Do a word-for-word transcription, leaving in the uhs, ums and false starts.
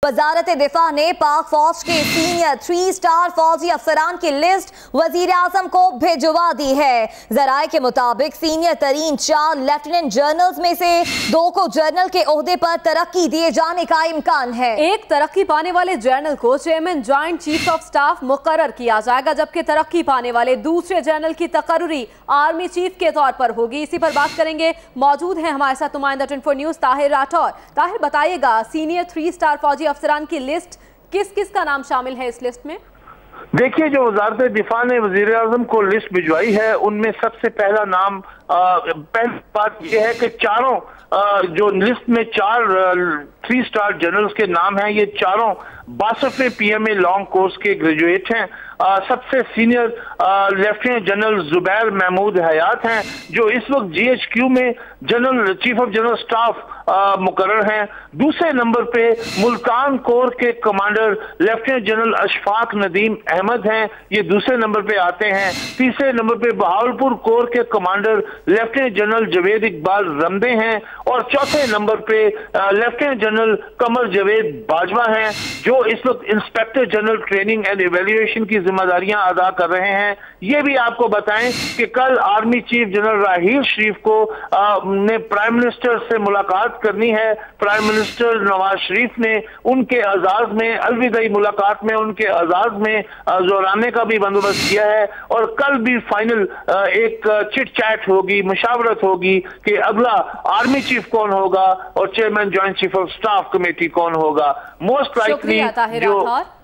वजारत दिफा ने पाक फौज के सीनियर थ्री स्टार फौजी अफसरान की लिस्ट वजीर आजम को भिजवा दी है। जराये के मुताबिक सीनियर तरीन चार लेफ्टिनेंट जनरल्स में से दो को जनरल के ओहदे पर तरक्की दिए जाने का इम्कान है। एक तरक्की पाने वाले जनरल को chairman joint chief of staff मुकर्रर किया जाएगा, जबकि तरक्की पाने वाले दूसरे जनरल की तकर्री आर्मी चीफ के तौर पर होगी। इसी पर बात करेंगे, मौजूद है हमारे साथ नुमाइंदा twenty four news Tahir Rathore. Tahir, बताइएगा सीनियर थ्री स्टार फौजी अफसरान की लिस्ट, किस किस का नाम शामिल है इस लिस्ट में? देखिए, जो वजारत दिफा ने वजीर आजम को लिस्ट भिजवाई है उनमें सबसे पहला नाम, पहली बात यह है कि चारों आ, जो लिस्ट में चार थ्री स्टार जनरल्स के नाम हैं, ये चारों बासठवें पीएमए लॉन्ग कोर्स के ग्रेजुएट हैं। आ, सबसे senior lieutenant general Zubair Mahmood Hayat हैं, जो इस वक्त जीएचक्यू में general chief of general staff मुकर्रर हैं। दूसरे नंबर पे मुल्तान कोर के commander lieutenant general Ashfaq Nadeem Ahmad हैं, ये दूसरे नंबर पे आते हैं। तीसरे नंबर पे बहावलपुर कोर के commander lieutenant general Javed Iqbal Ramday हैं और चौथे नंबर पे लेफ्टिनेंट जनरल कमर जवेद बाजवा हैं, जो इस वक्त inspector general training and evaluation की जिम्मेदारियां अदा कर रहे हैं। ये भी आपको बताएं कि कल army chief general Raheel Sharif को आ, ने प्राइम मिनिस्टर से मुलाकात करनी है। प्राइम मिनिस्टर नवाज शरीफ ने उनके एजाज में अलविदाई मुलाकात में उनके एजाज में जोराने का भी बंदोबस्त किया है और कल भी फाइनल एक चिट चैट होगी, मुशावरत होगी कि अगला आर्मी चीफ कौन होगा और chairman joint chief of staff committee कौन होगा। मोस्ट लाइकली जो